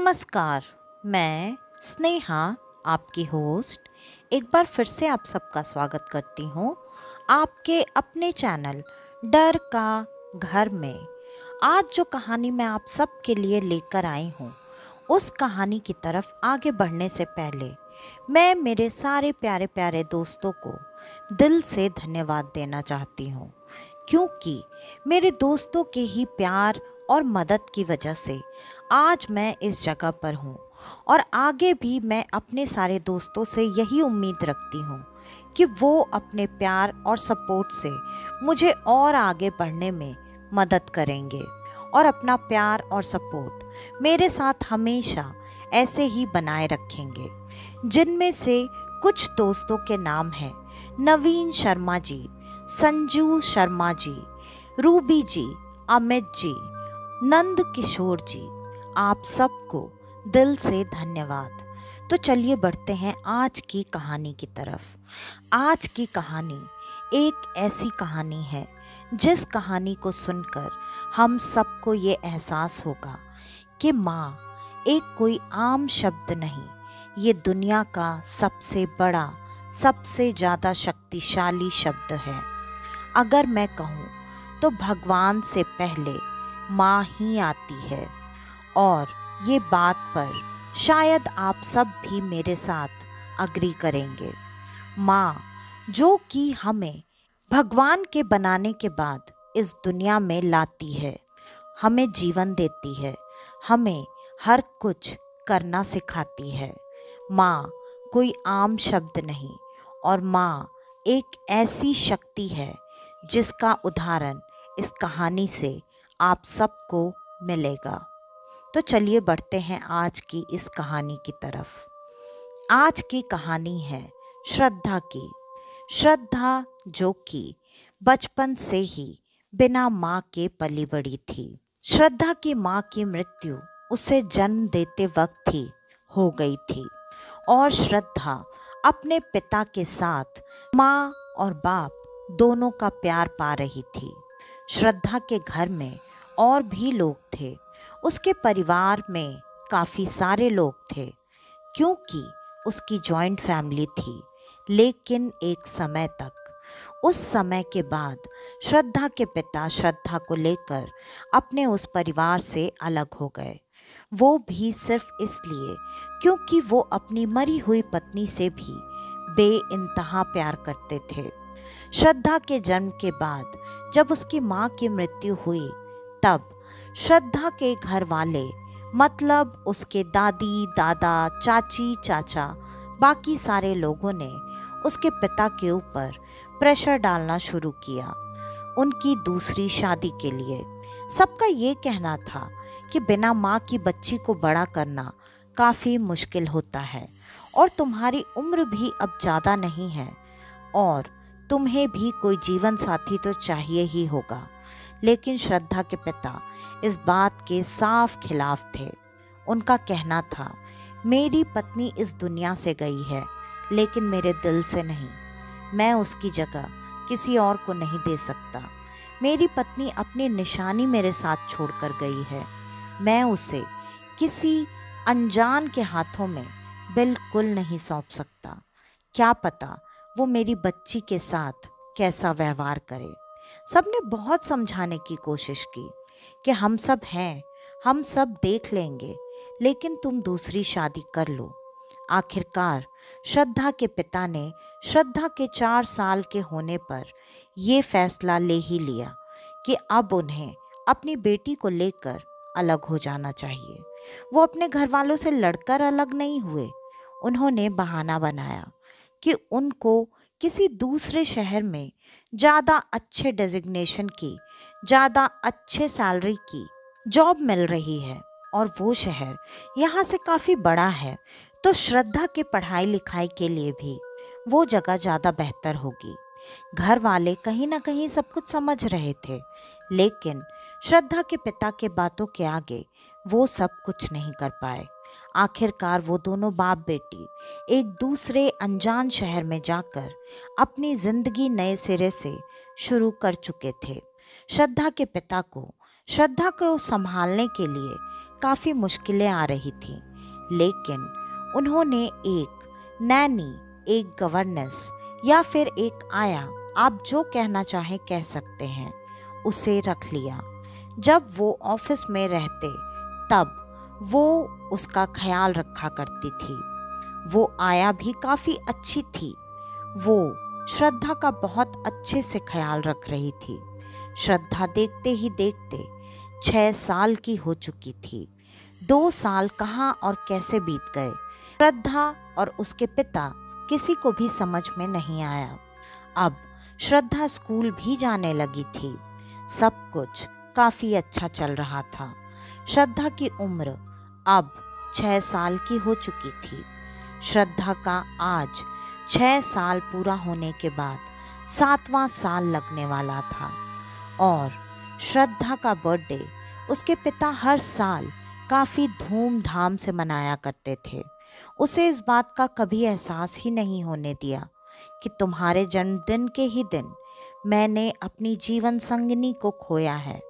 नमस्कार, मैं स्नेहा आपकी होस्ट एक बार फिर से आप सबका स्वागत करती हूँ आपके अपने चैनल डर का घर में। आज जो कहानी मैं आप सबके लिए लेकर आई हूँ उस कहानी की तरफ आगे बढ़ने से पहले मैं मेरे सारे प्यारे प्यारे दोस्तों को दिल से धन्यवाद देना चाहती हूँ, क्योंकि मेरे दोस्तों के ही प्यार और मदद की वजह से आज मैं इस जगह पर हूँ और आगे भी मैं अपने सारे दोस्तों से यही उम्मीद रखती हूँ कि वो अपने प्यार और सपोर्ट से मुझे और आगे बढ़ने में मदद करेंगे और अपना प्यार और सपोर्ट मेरे साथ हमेशा ऐसे ही बनाए रखेंगे। जिनमें से कुछ दोस्तों के नाम हैं नवीन शर्मा जी, संजू शर्मा जी, रूबी जी, अमित जी, नंद किशोर जी, आप सबको दिल से धन्यवाद। तो चलिए बढ़ते हैं आज की कहानी की तरफ। आज की कहानी एक ऐसी कहानी है जिस कहानी को सुनकर हम सबको ये एहसास होगा कि माँ एक कोई आम शब्द नहीं, ये दुनिया का सबसे बड़ा, सबसे ज़्यादा शक्तिशाली शब्द है। अगर मैं कहूँ तो भगवान से पहले माँ ही आती है और ये बात पर शायद आप सब भी मेरे साथ अग्री करेंगे। माँ जो कि हमें भगवान के बनाने के बाद इस दुनिया में लाती है, हमें जीवन देती है, हमें हर कुछ करना सिखाती है। माँ कोई आम शब्द नहीं और माँ एक ऐसी शक्ति है जिसका उदाहरण इस कहानी से आप सबको मिलेगा। तो चलिए बढ़ते हैं आज की इस कहानी की तरफ। आज की कहानी है श्रद्धा की। श्रद्धा जो कि बचपन से ही बिना माँ के पली बड़ी थी। श्रद्धा की माँ की मृत्यु उसे जन्म देते वक्त ही हो गई थी और श्रद्धा अपने पिता के साथ माँ और बाप दोनों का प्यार पा रही थी। श्रद्धा के घर में और भी लोग थे, उसके परिवार में काफ़ी सारे लोग थे क्योंकि उसकी जॉइंट फैमिली थी। लेकिन एक समय तक, उस समय के बाद श्रद्धा के पिता श्रद्धा को लेकर अपने उस परिवार से अलग हो गए। वो भी सिर्फ इसलिए क्योंकि वो अपनी मरी हुई पत्नी से भी बेइंतहा प्यार करते थे। श्रद्धा के जन्म के बाद जब उसकी माँ की मृत्यु हुई तब श्रद्धा के घर वाले, मतलब उसके दादी दादा, चाची चाचा, बाकी सारे लोगों ने उसके पिता के ऊपर प्रेशर डालना शुरू किया उनकी दूसरी शादी के लिए। सबका ये कहना था कि बिना माँ की बच्ची को बड़ा करना काफ़ी मुश्किल होता है और तुम्हारी उम्र भी अब ज़्यादा नहीं है और तुम्हें भी कोई जीवन साथी तो चाहिए ही होगा। लेकिन श्रद्धा के पिता इस बात के साफ खिलाफ थे। उनका कहना था, मेरी पत्नी इस दुनिया से गई है लेकिन मेरे दिल से नहीं। मैं उसकी जगह किसी और को नहीं दे सकता। मेरी पत्नी अपनी निशानी मेरे साथ छोड़कर गई है। मैं उसे किसी अनजान के हाथों में बिल्कुल नहीं सौंप सकता। क्या पता वो मेरी बच्ची के साथ कैसा व्यवहार करे। सबने बहुत समझाने की कोशिश की कि हम सब हैं, हम सब देख लेंगे, लेकिन तुम दूसरी शादी कर लो। आखिरकार श्रद्धा के पिता ने श्रद्धा के 4 साल के होने पर ये फैसला ले ही लिया कि अब उन्हें अपनी बेटी को लेकर अलग हो जाना चाहिए। वो अपने घर वालों से लड़कर अलग नहीं हुए। उन्होंने बहाना बनाया कि उनको किसी दूसरे शहर में ज़्यादा अच्छे डेजिग्नेशन की, ज़्यादा अच्छे सैलरी की जॉब मिल रही है और वो शहर यहाँ से काफ़ी बड़ा है, तो श्रद्धा के पढ़ाई लिखाई के लिए भी वो जगह ज़्यादा बेहतर होगी। घर वाले कहीं ना कहीं सब कुछ समझ रहे थे, लेकिन श्रद्धा के पिता के बातों के आगे वो सब कुछ नहीं कर पाए। आखिरकार वो दोनों बाप बेटी एक दूसरे अनजान शहर में जाकर अपनी जिंदगी नए सिरे से शुरू कर चुके थे। श्रद्धा के पिता को श्रद्धा को संभालने के लिए काफ़ी मुश्किलें आ रही थीं, लेकिन उन्होंने एक नैनी, एक गवर्नेंस या फिर एक आया, आप जो कहना चाहें कह सकते हैं, उसे रख लिया। जब वो ऑफिस में रहते तब वो उसका ख्याल रखा करती थी। वो आया भी काफ़ी अच्छी थी। वो श्रद्धा का बहुत अच्छे से ख्याल रख रही थी। श्रद्धा देखते ही देखते 6 साल की हो चुकी थी। 2 साल कहाँ और कैसे बीत गए, श्रद्धा और उसके पिता किसी को भी समझ में नहीं आया। अब श्रद्धा स्कूल भी जाने लगी थी। सब कुछ काफ़ी अच्छा चल रहा था। श्रद्धा की उम्र अब 6 साल की हो चुकी थी। श्रद्धा का आज 6 साल पूरा होने के बाद 7वां साल लगने वाला था और श्रद्धा का बर्थडे उसके पिता हर साल काफ़ी धूमधाम से मनाया करते थे। उसे इस बात का कभी एहसास ही नहीं होने दिया कि तुम्हारे जन्मदिन के ही दिन मैंने अपनी जीवन संगिनी को खोया है।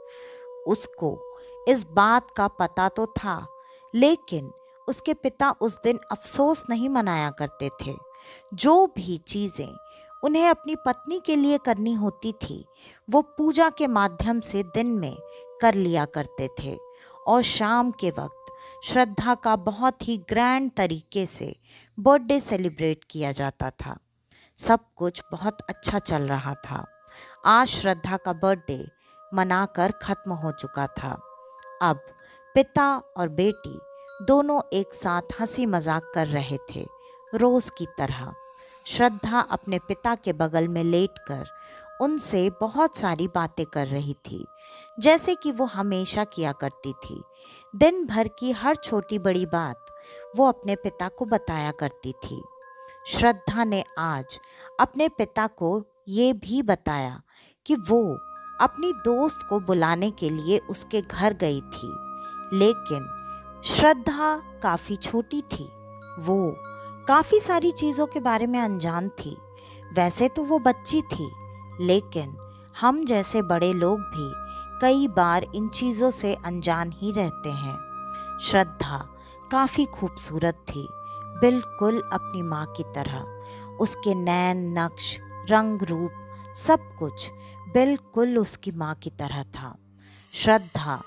उसको इस बात का पता तो था, लेकिन उसके पिता उस दिन अफसोस नहीं मनाया करते थे। जो भी चीज़ें उन्हें अपनी पत्नी के लिए करनी होती थी, वो पूजा के माध्यम से दिन में कर लिया करते थे और शाम के वक्त श्रद्धा का बहुत ही ग्रैंड तरीके से बर्थडे सेलिब्रेट किया जाता था। सब कुछ बहुत अच्छा चल रहा था। आज श्रद्धा का बर्थडे मनाकर ख़त्म हो चुका था। अब पिता और बेटी दोनों एक साथ हंसी मजाक कर रहे थे, रोज़ की तरह। श्रद्धा अपने पिता के बगल में लेटकर उनसे बहुत सारी बातें कर रही थी, जैसे कि वो हमेशा किया करती थी। दिन भर की हर छोटी बड़ी बात वो अपने पिता को बताया करती थी। श्रद्धा ने आज अपने पिता को ये भी बताया कि वो अपनी दोस्त को बुलाने के लिए उसके घर गई थी, लेकिन श्रद्धा काफ़ी छोटी थी। वो काफ़ी सारी चीज़ों के बारे में अनजान थी। वैसे तो वो बच्ची थी, लेकिन हम जैसे बड़े लोग भी कई बार इन चीज़ों से अनजान ही रहते हैं। श्रद्धा काफ़ी खूबसूरत थी, बिल्कुल अपनी माँ की तरह। उसके नैन नक्श, रंग रूप, सब कुछ बिल्कुल उसकी माँ की तरह था। श्रद्धा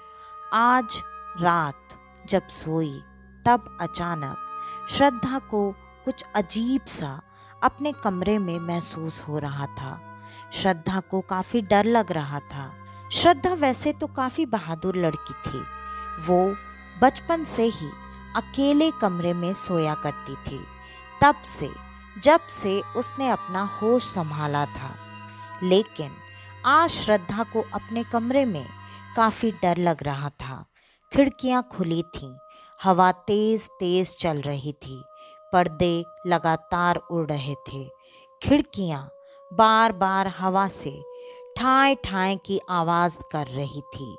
आज रात जब सोई तब अचानक श्रद्धा को कुछ अजीब सा अपने कमरे में महसूस हो रहा था। श्रद्धा को काफ़ी डर लग रहा था। श्रद्धा वैसे तो काफ़ी बहादुर लड़की थी। वो बचपन से ही अकेले कमरे में सोया करती थी, तब से जब से उसने अपना होश संभाला था। लेकिन आज श्रद्धा को अपने कमरे में काफ़ी डर लग रहा था। खिड़कियाँ खुली थीं, हवा तेज़ तेज़ चल रही थी, पर्दे लगातार उड़ रहे थे। खिड़कियाँ बार बार हवा से ठाएं ठाएं की आवाज़ कर रही थी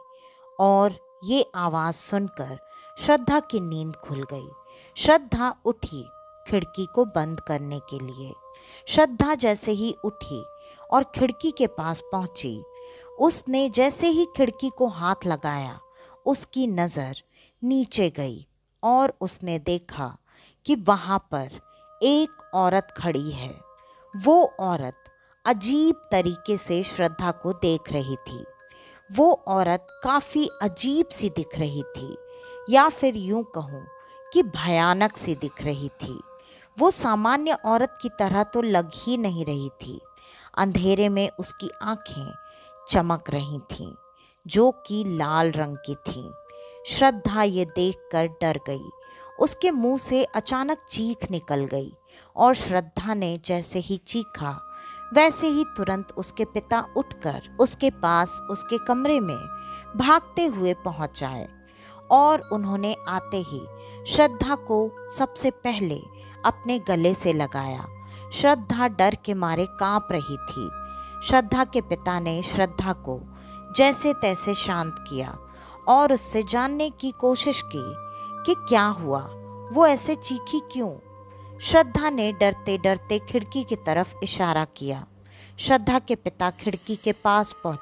और ये आवाज़ सुनकर श्रद्धा की नींद खुल गई। श्रद्धा उठी खिड़की को बंद करने के लिए। श्रद्धा जैसे ही उठी और खिड़की के पास पहुंची, उसने जैसे ही खिड़की को हाथ लगाया, उसकी नज़र नीचे गई और उसने देखा कि वहाँ पर एक औरत खड़ी है। वो औरत अजीब तरीके से श्रद्धा को देख रही थी। वो औरत काफ़ी अजीब सी दिख रही थी, या फिर यूं कहूँ कि भयानक सी दिख रही थी। वो सामान्य औरत की तरह तो लग ही नहीं रही थी। अंधेरे में उसकी आंखें चमक रही थीं, जो कि लाल रंग की थीं। श्रद्धा ये देखकर डर गई। उसके मुंह से अचानक चीख निकल गई और श्रद्धा ने जैसे ही चीखा, वैसे ही तुरंत उसके पिता उठकर उसके पास उसके कमरे में भागते हुए पहुंच आए और उन्होंने आते ही श्रद्धा को सबसे पहले अपने गले से लगाया। श्रद्धा डर के मारे कांप रही थी। श्रद्धा के पिता ने श्रद्धा को जैसे तैसे शांत किया और उससे जानने की कोशिश की कि क्या हुआ, वो ऐसे चीखी क्यों। श्रद्धा ने डरते डरते खिड़की की तरफ इशारा किया। श्रद्धा के पिता खिड़की के पास पहुंचे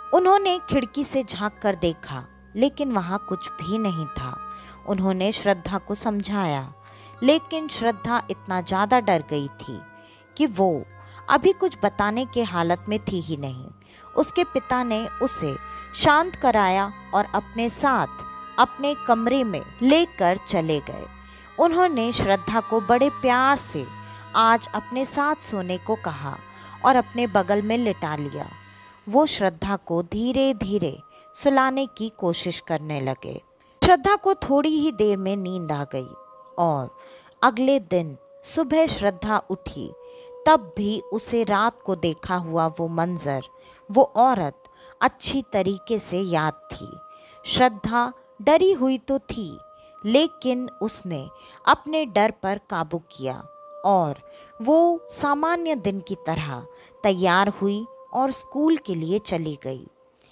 उन्होंने खिड़की से झांक कर देखा, लेकिन वहां कुछ भी नहीं था। उन्होंने श्रद्धा को समझाया, लेकिन श्रद्धा इतना ज़्यादा डर गई थी कि वो अभी कुछ बताने के हालत में थी ही नहीं। उसके पिता ने उसे शांत कराया और अपने साथ अपने कमरे में लेकर चले गए। उन्होंने श्रद्धा को बड़े प्यार से आज अपने साथ सोने को कहा और अपने बगल में लिटा लिया। वो श्रद्धा को धीरे धीरे सुलाने की कोशिश करने लगे। श्रद्धा को थोड़ी ही देर में नींद आ गई और अगले दिन सुबह श्रद्धा उठी, तब भी उसे रात को देखा हुआ वो मंजर, वो औरत अच्छी तरीके से याद थी। श्रद्धा डरी हुई तो थी, लेकिन उसने अपने डर पर काबू किया और वो सामान्य दिन की तरह तैयार हुई और स्कूल के लिए चली गई।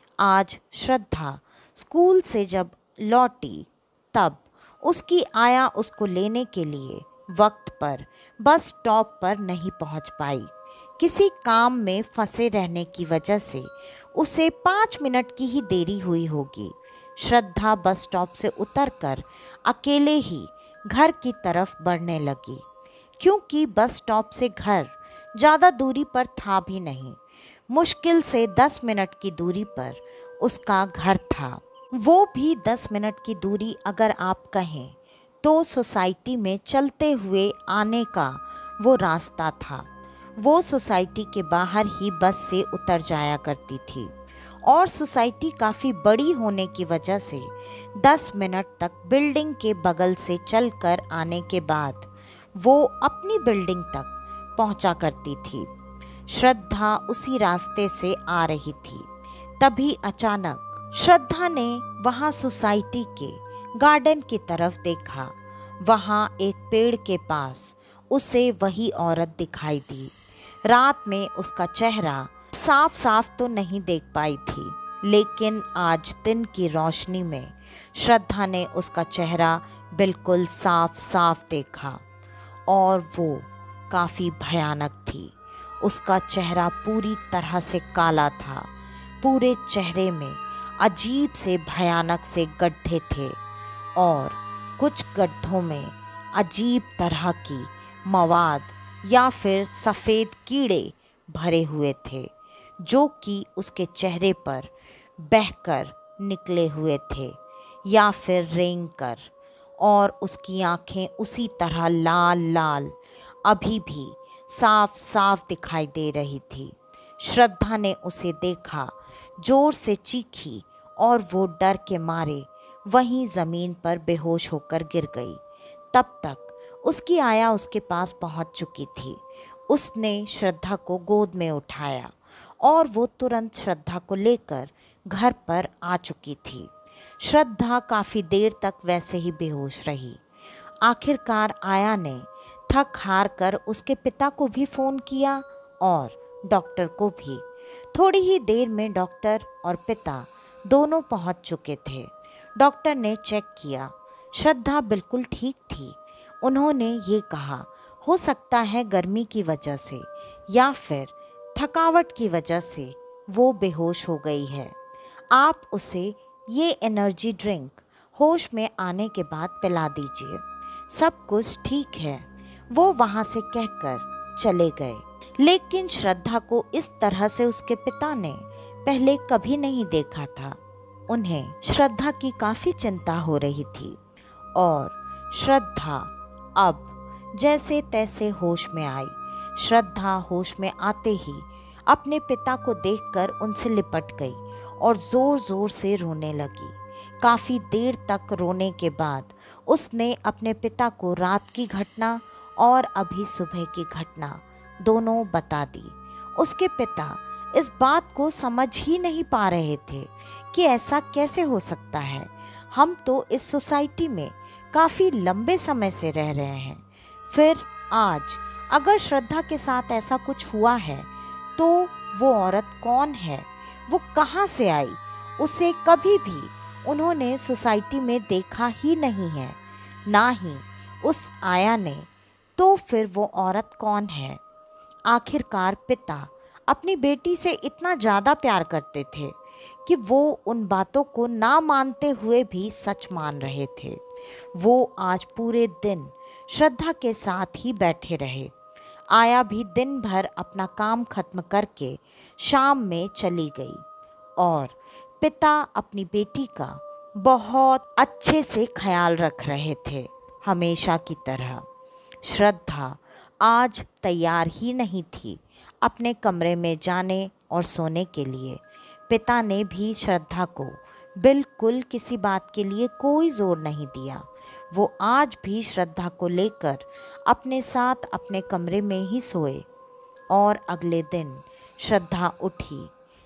आज श्रद्धा स्कूल से जब लौटी, तब उसकी आया उसको लेने के लिए वक्त पर बस स्टॉप पर नहीं पहुंच पाई। किसी काम में फंसे रहने की वजह से उसे 5 मिनट की ही देरी हुई होगी। श्रद्धा बस स्टॉप से उतरकर अकेले ही घर की तरफ बढ़ने लगी, क्योंकि बस स्टॉप से घर ज़्यादा दूरी पर था भी नहीं। मुश्किल से 10 मिनट की दूरी पर उसका घर था। वो भी 10 मिनट की दूरी अगर आप कहें तो सोसाइटी में चलते हुए आने का वो रास्ता था। वो सोसाइटी के बाहर ही बस से उतर जाया करती थी और सोसाइटी काफ़ी बड़ी होने की वजह से 10 मिनट तक बिल्डिंग के बगल से चलकर आने के बाद वो अपनी बिल्डिंग तक पहुंचा करती थी। श्रद्धा उसी रास्ते से आ रही थी, तभी अचानक श्रद्धा ने वहां सोसाइटी के गार्डन की तरफ देखा। वहां एक पेड़ के पास उसे वही औरत दिखाई दी। रात में उसका चेहरा साफ साफ तो नहीं देख पाई थी, लेकिन आज दिन की रोशनी में श्रद्धा ने उसका चेहरा बिल्कुल साफ साफ देखा और वो काफ़ी भयानक थी। उसका चेहरा पूरी तरह से काला था। पूरे चेहरे में अजीब से भयानक से गड्ढे थे और कुछ गड्ढों में अजीब तरह की मवाद या फिर सफ़ेद कीड़े भरे हुए थे, जो कि उसके चेहरे पर बहकर निकले हुए थे या फिर रेंगकर, और उसकी आंखें उसी तरह लाल लाल अभी भी साफ साफ दिखाई दे रही थी। श्रद्धा ने उसे देखा, जोर से चीखी और वो डर के मारे वहीं ज़मीन पर बेहोश होकर गिर गई। तब तक उसकी आया उसके पास पहुंच चुकी थी। उसने श्रद्धा को गोद में उठाया और वो तुरंत श्रद्धा को लेकर घर पर आ चुकी थी। श्रद्धा काफ़ी देर तक वैसे ही बेहोश रही। आखिरकार आया ने थक हार कर उसके पिता को भी फ़ोन किया और डॉक्टर को भी। थोड़ी ही देर में डॉक्टर और पिता दोनों पहुंच चुके थे। डॉक्टर ने चेक किया, श्रद्धा बिल्कुल ठीक थी। उन्होंने ये कहा, हो सकता है गर्मी की वजह से या फिर थकावट की वजह से वो बेहोश हो गई है। आप उसे ये एनर्जी ड्रिंक होश में आने के बाद पिला दीजिए, सब कुछ ठीक है। वो वहाँ से कहकर चले गए। लेकिन श्रद्धा को इस तरह से उसके पिता ने पहले कभी नहीं देखा था। उन्हें श्रद्धा की काफ़ी चिंता हो रही थी और श्रद्धा अब जैसे तैसे होश में आई। श्रद्धा होश में आते ही अपने पिता को देखकर उनसे लिपट गई और ज़ोर ज़ोर से रोने लगी। काफ़ी देर तक रोने के बाद उसने अपने पिता को रात की घटना और अभी सुबह की घटना दोनों बता दी। उसके पिता इस बात को समझ ही नहीं पा रहे थे कि ऐसा कैसे हो सकता है। हम तो इस सोसाइटी में काफ़ी लंबे समय से रह रहे हैं, फिर आज अगर श्रद्धा के साथ ऐसा कुछ हुआ है तो वो औरत कौन है, वो कहाँ से आई? उसे कभी भी उन्होंने सोसाइटी में देखा ही नहीं है, ना ही उस आया ने। तो फिर वो औरत कौन है? आखिरकार पिता अपनी बेटी से इतना ज़्यादा प्यार करते थे कि वो उन बातों को ना मानते हुए भी सच मान रहे थे। वो आज पूरे दिन श्रद्धा के साथ ही बैठे रहे। आया भी दिन भर अपना काम खत्म करके शाम में चली गई और पिता अपनी बेटी का बहुत अच्छे से ख्याल रख रहे थे, हमेशा की तरह। श्रद्धा आज तैयार ही नहीं थी अपने कमरे में जाने और सोने के लिए। पिता ने भी श्रद्धा को बिल्कुल किसी बात के लिए कोई जोर नहीं दिया। वो आज भी श्रद्धा को लेकर अपने साथ अपने कमरे में ही सोए। और अगले दिन श्रद्धा उठी,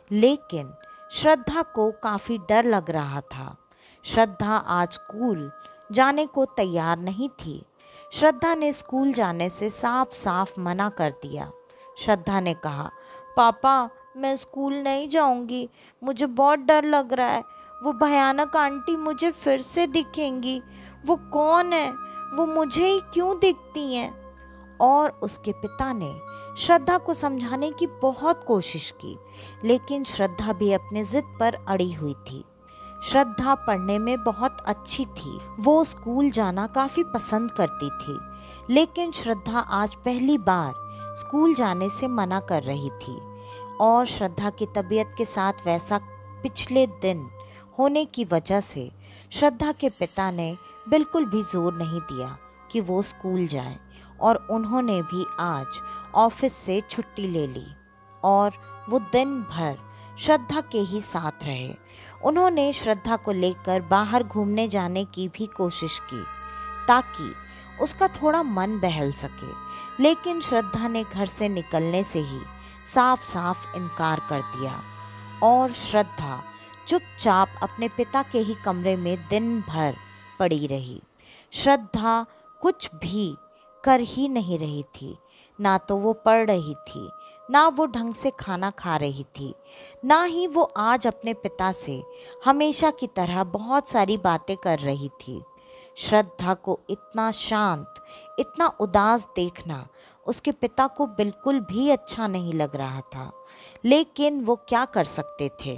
लेकिन श्रद्धा को काफ़ी डर लग रहा था। श्रद्धा आज स्कूल जाने को तैयार नहीं थी। श्रद्धा ने स्कूल जाने से साफ साफ मना कर दिया। श्रद्धा ने कहा, पापा मैं स्कूल नहीं जाऊंगी, मुझे बहुत डर लग रहा है। वो भयानक आंटी मुझे फिर से दिखेंगी। वो कौन है? वो मुझे ही क्यों दिखती हैं? और उसके पिता ने श्रद्धा को समझाने की बहुत कोशिश की, लेकिन श्रद्धा भी अपने जिद पर अड़ी हुई थी। श्रद्धा पढ़ने में बहुत अच्छी थी। वो स्कूल जाना काफ़ी पसंद करती थी, लेकिन श्रद्धा आज पहली बार स्कूल जाने से मना कर रही थी। और श्रद्धा की तबीयत के साथ वैसा पिछले दिन होने की वजह से श्रद्धा के पिता ने बिल्कुल भी जोर नहीं दिया कि वो स्कूल जाए, और उन्होंने भी आज ऑफिस से छुट्टी ले ली और वो दिन भर श्रद्धा के ही साथ रहे। उन्होंने श्रद्धा को लेकर बाहर घूमने जाने की भी कोशिश की ताकि उसका थोड़ा मन बहल सके, लेकिन श्रद्धा ने घर से निकलने से ही साफ साफ इनकार कर दिया। और श्रद्धा चुपचाप अपने पिता के ही कमरे में दिन भर पड़ी रही। श्रद्धा कुछ भी कर ही नहीं रही थी। ना तो वो पढ़ रही थी, ना वो ढंग से खाना खा रही थी, ना ही वो आज अपने पिता से हमेशा की तरह बहुत सारी बातें कर रही थी। श्रद्धा को इतना शांत, इतना उदास देखना उसके पिता को बिल्कुल भी अच्छा नहीं लग रहा था, लेकिन वो क्या कर सकते थे।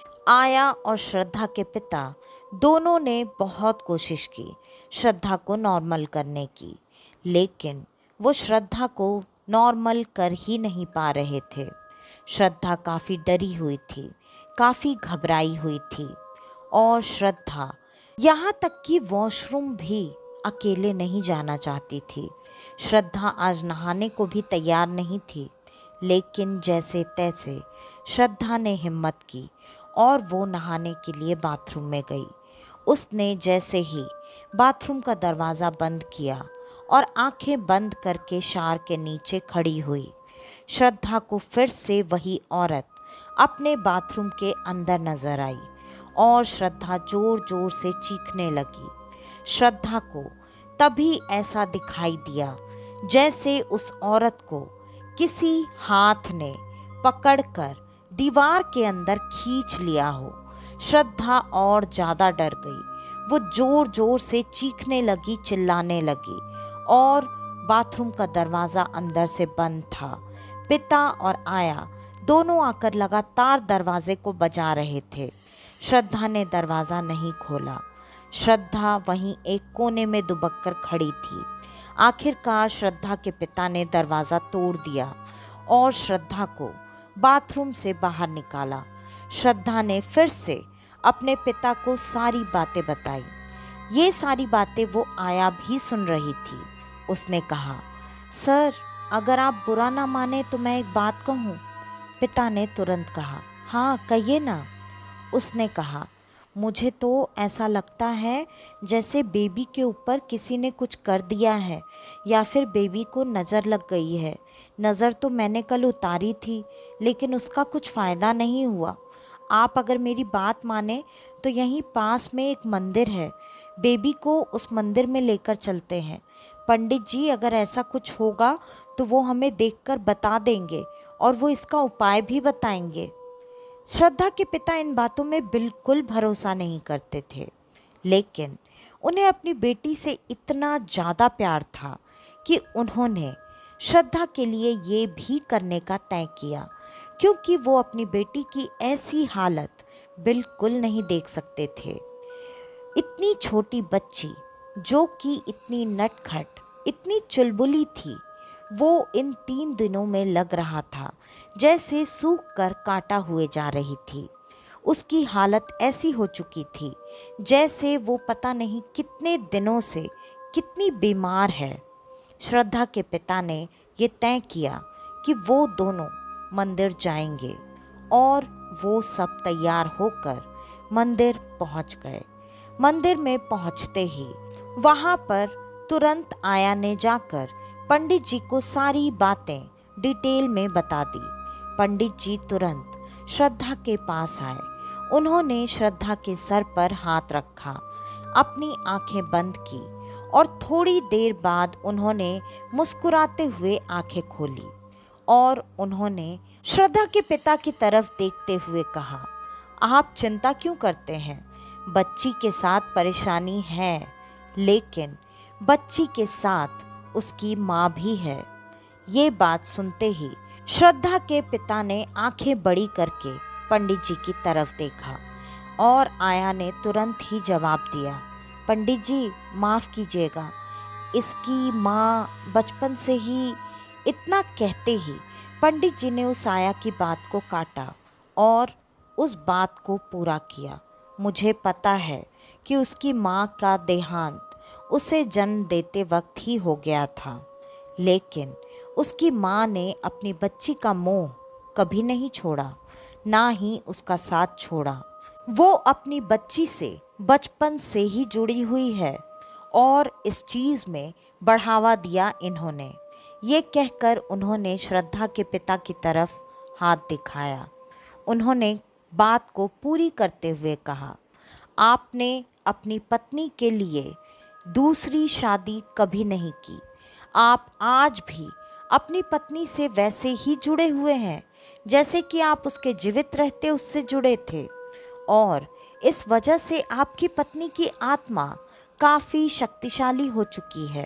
आया और श्रद्धा के पिता दोनों ने बहुत कोशिश की श्रद्धा को नॉर्मल करने की, लेकिन वो श्रद्धा को नॉर्मल कर ही नहीं पा रहे थे। श्रद्धा काफ़ी डरी हुई थी, काफ़ी घबराई हुई थी, और श्रद्धा यहाँ तक कि वॉशरूम भी अकेले नहीं जाना चाहती थी। श्रद्धा आज नहाने को भी तैयार नहीं थी, लेकिन जैसे तैसे श्रद्धा ने हिम्मत की और वो नहाने के लिए बाथरूम में गई। उसने जैसे ही बाथरूम का दरवाज़ा बंद किया और आंखें बंद करके शावर के नीचे खड़ी हुई, श्रद्धा को फिर से वही औरत अपने बाथरूम के अंदर नजर आई और श्रद्धा जोर जोर से चीखने लगी। श्रद्धा को तभी ऐसा दिखाई दिया जैसे उस औरत को किसी हाथ ने पकड़कर दीवार के अंदर खींच लिया हो। श्रद्धा और ज़्यादा डर गई। वो जोर जोर से चीखने लगी, चिल्लाने लगी, और बाथरूम का दरवाज़ा अंदर से बंद था। पिता और आया दोनों आकर लगातार दरवाजे को बजा रहे थे। श्रद्धा ने दरवाज़ा नहीं खोला। श्रद्धा वहीं एक कोने में दुबक कर खड़ी थी। आखिरकार श्रद्धा के पिता ने दरवाज़ा तोड़ दिया और श्रद्धा को बाथरूम से बाहर निकाला। श्रद्धा ने फिर से अपने पिता को सारी बातें बताई। ये सारी बातें वो आया भी सुन रही थी। उसने कहा, सर अगर आप बुरा ना माने तो मैं एक बात कहूँ। पिता ने तुरंत कहा, हाँ कहिए ना। उसने कहा, मुझे तो ऐसा लगता है जैसे बेबी के ऊपर किसी ने कुछ कर दिया है, या फिर बेबी को नज़र लग गई है। नज़र तो मैंने कल उतारी थी, लेकिन उसका कुछ फ़ायदा नहीं हुआ। आप अगर मेरी बात माने तो यहीं पास में एक मंदिर है, बेबी को उस मंदिर में लेकर चलते हैं। पंडित जी अगर ऐसा कुछ होगा तो वो हमें देखकर बता देंगे और वो इसका उपाय भी बताएंगे। श्रद्धा के पिता इन बातों में बिल्कुल भरोसा नहीं करते थे, लेकिन उन्हें अपनी बेटी से इतना ज़्यादा प्यार था कि उन्होंने श्रद्धा के लिए ये भी करने का तय किया, क्योंकि वो अपनी बेटी की ऐसी हालत बिल्कुल नहीं देख सकते थे। इतनी छोटी बच्ची जो कि इतनी नटखट, इतनी चुलबुली थी, वो इन 3 दिनों में लग रहा था जैसे सूख कर काटा हुए जा रही थी। उसकी हालत ऐसी हो चुकी थी जैसे वो पता नहीं कितने दिनों से कितनी बीमार है। श्रद्धा के पिता ने ये तय किया कि वो दोनों मंदिर जाएंगे और वो सब तैयार होकर मंदिर पहुंच गए। मंदिर में पहुंचते ही वहां पर तुरंत आया ने जाकर पंडित जी को सारी बातें डिटेल में बता दी। पंडित जी तुरंत श्रद्धा के पास आए। उन्होंने श्रद्धा के सर पर हाथ रखा, अपनी आंखें बंद की और थोड़ी देर बाद उन्होंने मुस्कुराते हुए आंखें खोली और उन्होंने श्रद्धा के पिता की तरफ देखते हुए कहा, आप चिंता क्यों करते हैं? बच्ची के साथ परेशानी है, लेकिन बच्ची के साथ उसकी माँ भी है। ये बात सुनते ही श्रद्धा के पिता ने आंखें बड़ी करके पंडित जी की तरफ देखा और आया ने तुरंत ही जवाब दिया, पंडित जी माफ़ कीजिएगा, इसकी माँ बचपन से ही। इतना कहते ही पंडित जी ने उस आया की बात को काटा और उस बात को पूरा किया। मुझे पता है कि उसकी माँ का देहांत उसे जन्म देते वक्त ही हो गया था, लेकिन उसकी माँ ने अपनी बच्ची का मोह कभी नहीं छोड़ा, ना ही उसका साथ छोड़ा। वो अपनी बच्ची से बचपन से ही जुड़ी हुई है और इस चीज़ में बढ़ावा दिया इन्होंने। ये कहकर उन्होंने श्रद्धा के पिता की तरफ हाथ दिखाया। उन्होंने बात को पूरी करते हुए कहा, आपने अपनी पत्नी के लिए दूसरी शादी कभी नहीं की। आप आज भी अपनी पत्नी से वैसे ही जुड़े हुए हैं जैसे कि आप उसके जीवित रहते उससे जुड़े थे, और इस वजह से आपकी पत्नी की आत्मा काफ़ी शक्तिशाली हो चुकी है।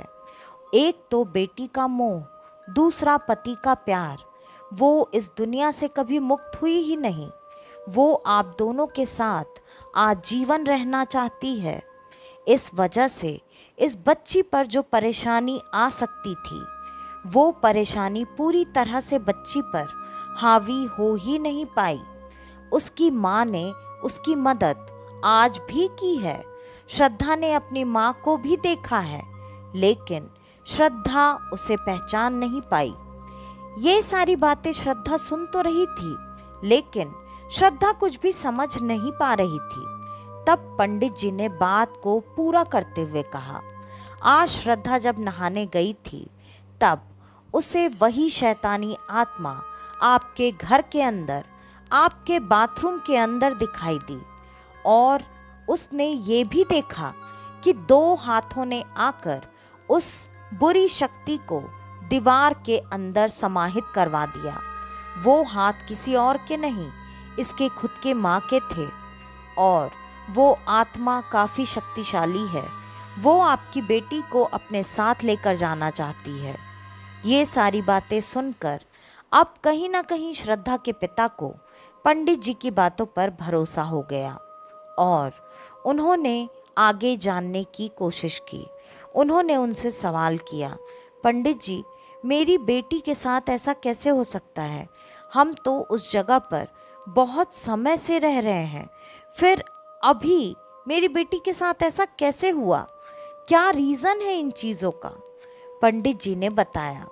एक तो बेटी का मोह, दूसरा पति का प्यार। वो इस दुनिया से कभी मुक्त हुई ही नहीं। वो आप दोनों के साथ आजीवन रहना चाहती है। इस वजह से इस बच्ची पर जो परेशानी आ सकती थी, वो परेशानी पूरी तरह से बच्ची पर हावी हो ही नहीं पाई। उसकी माँ ने उसकी मदद आज भी की है। श्रद्धा ने अपनी माँ को भी देखा है, लेकिन श्रद्धा उसे पहचान नहीं पाई। ये सारी बातें श्रद्धा सुन तो रही थी, लेकिन श्रद्धा कुछ भी समझ नहीं पा रही थी। तब पंडित जी ने बात को पूरा करते हुए कहा, आज श्रद्धा जब नहाने गई थी, तब उसे वही शैतानी आत्मा आपके घर के अंदर, आपके बाथरूम के अंदर दिखाई दी, और उसने ये भी देखा कि 2 हाथों ने आकर उस बुरी शक्ति को दीवार के अंदर समाहित करवा दिया। वो हाथ किसी और के नहीं, इसके खुद के माँ के थे, और वो आत्मा काफ़ी शक्तिशाली है। वो आपकी बेटी को अपने साथ लेकर जाना चाहती है। ये सारी बातें सुनकर अब कहीं ना कहीं श्रद्धा के पिता को पंडित जी की बातों पर भरोसा हो गया और उन्होंने आगे जानने की कोशिश की। उन्होंने उनसे सवाल किया, पंडित जी मेरी बेटी के साथ ऐसा कैसे हो सकता है? हम तो उस जगह पर बहुत समय से रह रहे हैं, फिर अभी मेरी बेटी के साथ ऐसा कैसे हुआ? क्या रीज़न है इन चीज़ों का? पंडित जी ने बताया,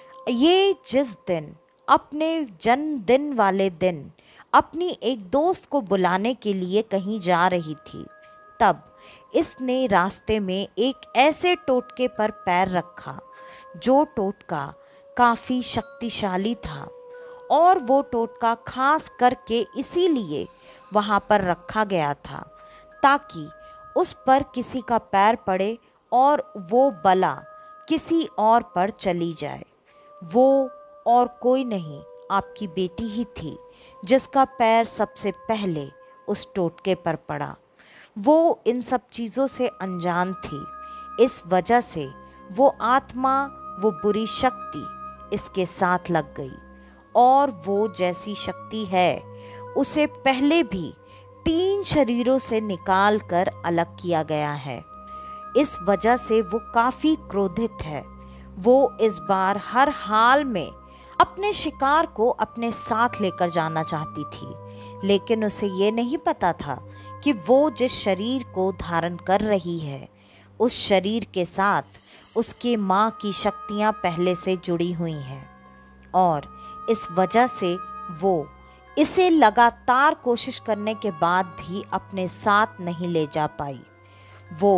ये जिस दिन अपने जन्मदिन वाले दिन अपनी एक दोस्त को बुलाने के लिए कहीं जा रही थी, तब इसने रास्ते में एक ऐसे टोटके पर पैर रखा जो टोटका काफ़ी शक्तिशाली था, और वो टोटका खास करके इसीलिए वहाँ पर रखा गया था ताकि उस पर किसी का पैर पड़े और वो बला किसी और पर चली जाए। वो और कोई नहीं, आपकी बेटी ही थी जिसका पैर सबसे पहले उस टोटके पर पड़ा। वो इन सब चीज़ों से अनजान थी, इस वजह से वो आत्मा, वो बुरी शक्ति इसके साथ लग गई, और वो जैसी शक्ति है उसे पहले भी 3 शरीरों से निकाल कर अलग किया गया है। इस वजह से वो काफी क्रोधित है। वो इस बार हर हाल में अपने शिकार को अपने साथ लेकर जाना चाहती थी, लेकिन उसे ये नहीं पता था कि वो जिस शरीर को धारण कर रही है उस शरीर के साथ उसकी माँ की शक्तियाँ पहले से जुड़ी हुई हैं और इस वजह से वो इसे लगातार कोशिश करने के बाद भी अपने साथ नहीं ले जा पाई। वो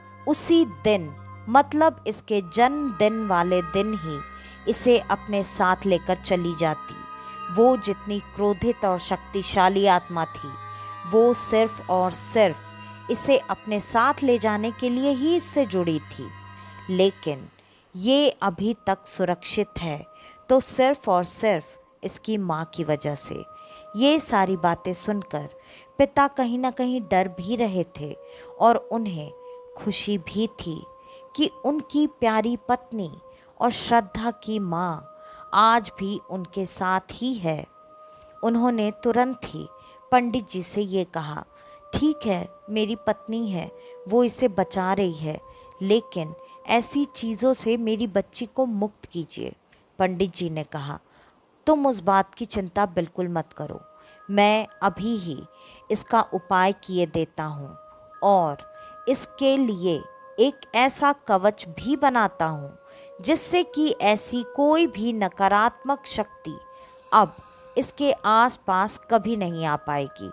उसी दिन, मतलब इसके जन्मदिन वाले दिन ही इसे अपने साथ लेकर चली जाती। वो जितनी क्रोधित और शक्तिशाली आत्मा थी, वो सिर्फ और सिर्फ इसे अपने साथ ले जाने के लिए ही इससे जुड़ी थी। लेकिन ये अभी तक सुरक्षित है तो सिर्फ और सिर्फ इसकी माँ की वजह से। ये सारी बातें सुनकर पिता कहीं ना कहीं डर भी रहे थे और उन्हें खुशी भी थी कि उनकी प्यारी पत्नी और श्रद्धा की माँ आज भी उनके साथ ही है। उन्होंने तुरंत ही पंडित जी से ये कहा, ठीक है, मेरी पत्नी है, वो इसे बचा रही है, लेकिन ऐसी चीज़ों से मेरी बच्ची को मुक्त कीजिए। पंडित जी ने कहा, तुम उस बात की चिंता बिल्कुल मत करो, मैं अभी ही इसका उपाय किए देता हूँ और इसके लिए एक ऐसा कवच भी बनाता हूँ जिससे कि ऐसी कोई भी नकारात्मक शक्ति अब इसके आसपास कभी नहीं आ पाएगी।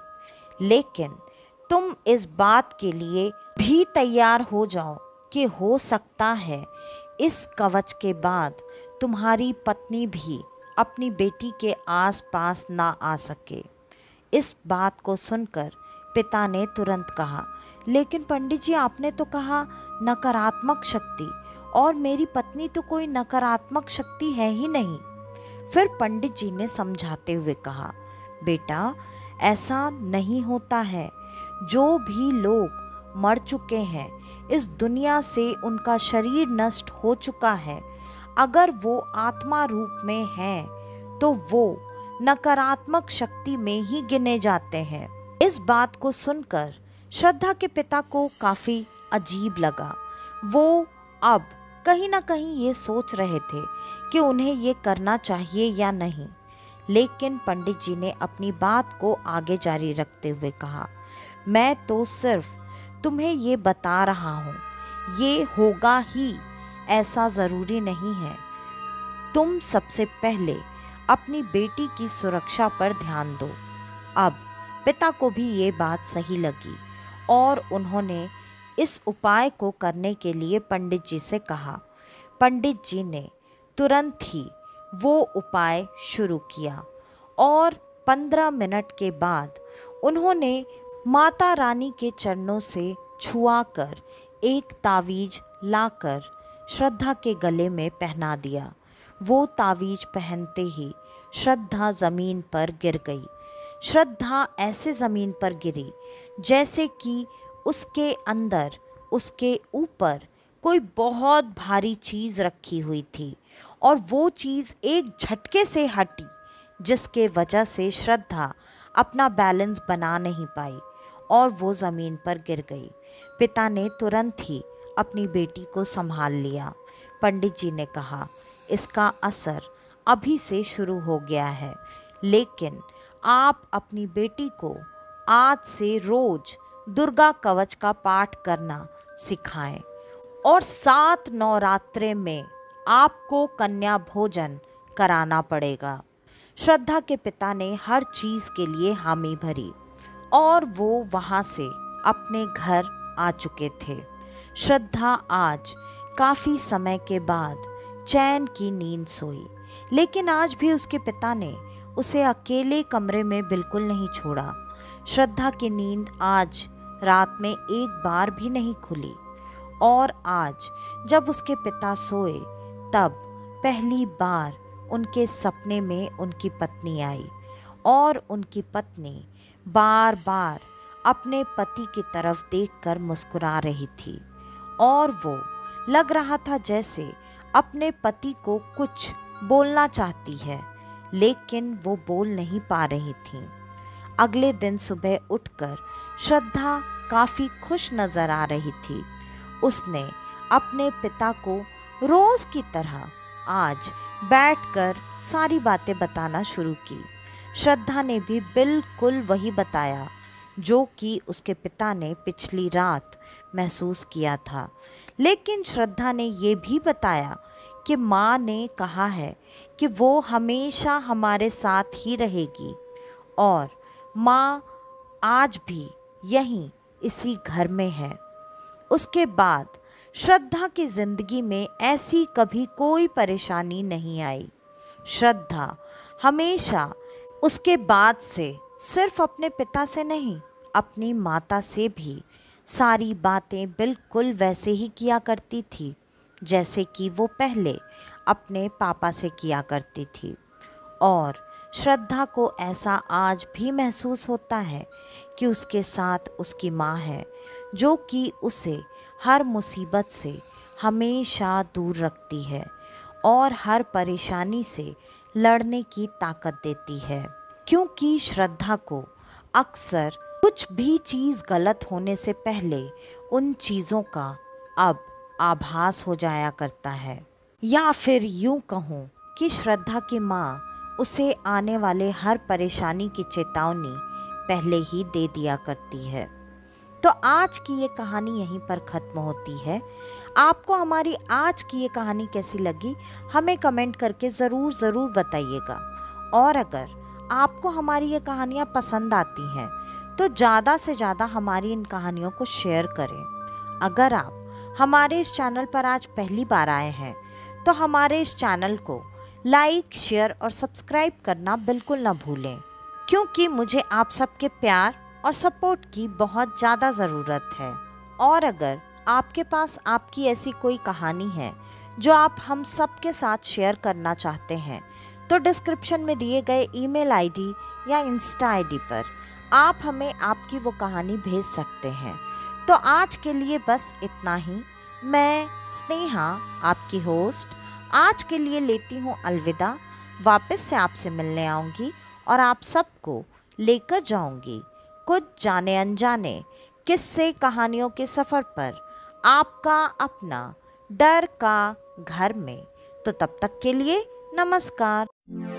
लेकिन तुम इस बात के लिए भी तैयार हो जाओ कि हो सकता है इस कवच के बाद तुम्हारी पत्नी भी अपनी बेटी के आसपास ना आ सके। इस बात को सुनकर पिता ने तुरंत कहा, लेकिन पंडित जी, आपने तो कहा नकारात्मक शक्ति, और मेरी पत्नी तो कोई नकारात्मक शक्ति है ही नहीं। फिर पंडित जी ने समझाते हुए कहा, बेटा, ऐसा नहीं होता है। जो भी लोग मर चुके हैं, इस दुनिया से उनका शरीर नष्ट हो चुका है, अगर वो आत्मा रूप में हैं तो वो नकारात्मक शक्ति में ही गिने जाते हैं। इस बात को सुनकर श्रद्धा के पिता को काफी अजीब लगा। वो अब कहीं ना कहीं ये सोच रहे थे कि उन्हें ये करना चाहिए या नहीं। लेकिन पंडित जी ने अपनी बात को आगे जारी रखते हुए कहा, मैं तो सिर्फ तुम्हें ये बता रहा हूँ, ये होगा ही ऐसा ज़रूरी नहीं है। तुम सबसे पहले अपनी बेटी की सुरक्षा पर ध्यान दो। अब पिता को भी ये बात सही लगी और उन्होंने इस उपाय को करने के लिए पंडित जी से कहा। पंडित जी ने तुरंत ही वो उपाय शुरू किया और 15 मिनट के बाद उन्होंने माता रानी के चरणों से छुआ कर एक तावीज लाकर श्रद्धा के गले में पहना दिया। वो तावीज पहनते ही श्रद्धा ज़मीन पर गिर गई। श्रद्धा ऐसे ज़मीन पर गिरी जैसे कि उसके अंदर, उसके ऊपर कोई बहुत भारी चीज़ रखी हुई थी और वो चीज़ एक झटके से हटी, जिसके वजह से श्रद्धा अपना बैलेंस बना नहीं पाई और वो ज़मीन पर गिर गई। पिता ने तुरंत ही अपनी बेटी को संभाल लिया। पंडित जी ने कहा, इसका असर अभी से शुरू हो गया है, लेकिन आप अपनी बेटी को आज से रोज दुर्गा कवच का पाठ करना सिखाएं और 7 नवरात्रे में आपको कन्या भोजन कराना पड़ेगा। श्रद्धा के पिता ने हर चीज़ के लिए हामी भरी और वो वहाँ से अपने घर आ चुके थे। श्रद्धा आज काफ़ी समय के बाद चैन की नींद सोई, लेकिन आज भी उसके पिता ने उसे अकेले कमरे में बिल्कुल नहीं छोड़ा। श्रद्धा की नींद आज रात में एक बार भी नहीं खुली और आज जब उसके पिता सोए तब पहली बार उनके सपने में उनकी पत्नी आई और उनकी पत्नी बार बार अपने पति की तरफ देखकर मुस्कुरा रही थी और वो लग रहा था जैसे अपने पति को कुछ बोलना चाहती है, लेकिन वो बोल नहीं पा रही थी। अगले दिन सुबह उठकर श्रद्धा काफ़ी खुश नज़र आ रही थी। उसने अपने पिता को रोज़ की तरह आज बैठकर सारी बातें बताना शुरू की। श्रद्धा ने भी बिल्कुल वही बताया जो कि उसके पिता ने पिछली रात महसूस किया था। लेकिन श्रद्धा ने ये भी बताया कि माँ ने कहा है कि वो हमेशा हमारे साथ ही रहेगी और माँ आज भी यहीं इसी घर में है। उसके बाद श्रद्धा की ज़िंदगी में ऐसी कभी कोई परेशानी नहीं आई। श्रद्धा हमेशा उसके बाद से सिर्फ अपने पिता से नहीं, अपनी माता से भी सारी बातें बिल्कुल वैसे ही किया करती थी जैसे कि वो पहले अपने पापा से किया करती थी। और श्रद्धा को ऐसा आज भी महसूस होता है कि उसके साथ उसकी माँ है जो कि उसे हर मुसीबत से हमेशा दूर रखती है और हर परेशानी से लड़ने की ताकत देती है। क्योंकि श्रद्धा को अक्सर कुछ भी चीज़ गलत होने से पहले उन चीज़ों का अब आभास हो जाया करता है, या फिर यूं कहूँ कि श्रद्धा की माँ उसे आने वाले हर परेशानी की चेतावनी पहले ही दे दिया करती है। तो आज की ये कहानी यहीं पर ख़त्म होती है। आपको हमारी आज की ये कहानी कैसी लगी हमें कमेंट करके ज़रूर बताइएगा। और अगर आपको हमारी ये कहानियाँ पसंद आती हैं तो ज़्यादा से ज़्यादा हमारी इन कहानियों को शेयर करें। अगर आप हमारे इस चैनल पर आज पहली बार आए हैं तो हमारे इस चैनल को लाइक, शेयर और सब्सक्राइब करना बिल्कुल ना भूलें, क्योंकि मुझे आप सबके प्यार और सपोर्ट की बहुत ज़्यादा ज़रूरत है। और अगर आपके पास आपकी ऐसी कोई कहानी है जो आप हम सबके साथ शेयर करना चाहते हैं तो डिस्क्रिप्शन में दिए गए ईमेल आईडी या इंस्टा आईडी पर आप हमें आपकी वो कहानी भेज सकते हैं। तो आज के लिए बस इतना ही। मैं स्नेहा, आपकी होस्ट, आज के लिए लेती हूँ अलविदा। वापस से आपसे मिलने आऊँगी और आप सबको लेकर जाऊँगी कुछ जाने अनजाने किस्से कहानियों के सफ़र पर, आपका अपना डर का घर में। तो तब तक के लिए नमस्कार।